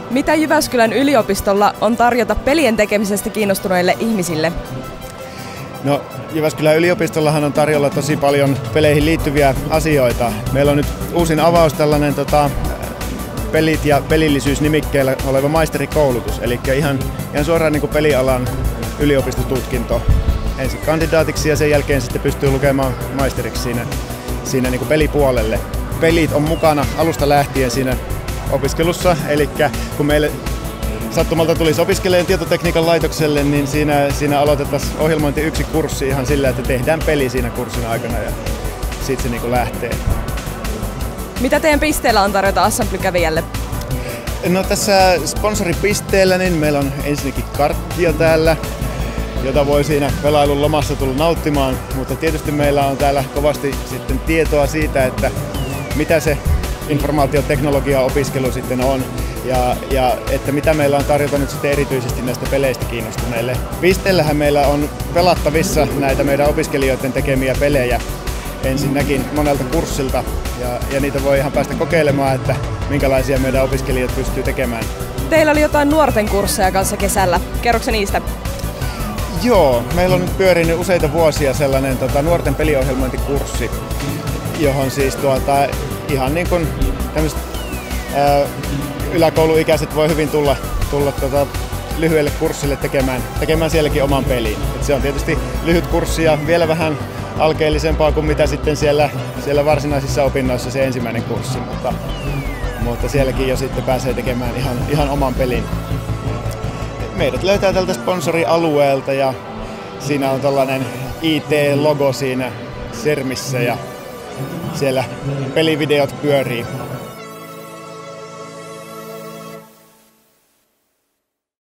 Mitä Jyväskylän yliopistolla on tarjota pelien tekemisestä kiinnostuneille ihmisille? No, Jyväskylän yliopistollahan on tarjolla tosi paljon peleihin liittyviä asioita. Meillä on nyt uusin avaus tällainen pelit ja pelillisyys -nimikkeellä oleva maisterikoulutus, eli ihan suoraan niin kuin pelialan yliopistotutkinto ensin kandidaatiksi ja sen jälkeen sitten pystyy lukemaan maisteriksi siinä niin kuin pelipuolelle. Pelit on mukana alusta lähtien siinä opiskelussa, eli kun meille sattumalta tulisi opiskelemaan tietotekniikan laitokselle, niin siinä aloitettaisiin ohjelmointi 1 kurssi ihan sillä, että tehdään peli siinä kurssin aikana ja sitten se niin kuin lähtee. Mitä teidän pisteellä on tarjota Assembly-kävijälle? No tässä sponsoripisteellä niin meillä on ensinnäkin karttia täällä, jota voi siinä pelailun lomassa tulla nauttimaan, mutta tietysti meillä on täällä kovasti sitten tietoa siitä, että mitä se informaatioteknologia-opiskelu sitten on ja että mitä meillä on tarjota nyt sitten erityisesti näistä peleistä kiinnostuneille. Pisteellähän meillä on pelattavissa näitä meidän opiskelijoiden tekemiä pelejä ensinnäkin monelta kurssilta ja niitä voi ihan päästä kokeilemaan, että minkälaisia meidän opiskelijat pystyy tekemään. Teillä oli jotain nuorten kursseja kanssa kesällä. Kerroksä niistä? Joo, meillä on nyt pyörinyt useita vuosia sellainen nuorten peliohjelmointikurssi, johon siis ihan niin kuin tämmöiset yläkouluikäiset voi hyvin tulla lyhyelle kurssille tekemään sielläkin oman pelin. Et se on tietysti lyhyt kurssi ja vielä vähän alkeellisempaa kuin mitä sitten siellä varsinaisissa opinnoissa se ensimmäinen kurssi, mutta sielläkin jo sitten pääsee tekemään ihan oman pelin. Meidät löytää tältä sponsorialueelta ja siinä on tällainen IT-logo siinä sermissä ja siellä pelivideot pyörii.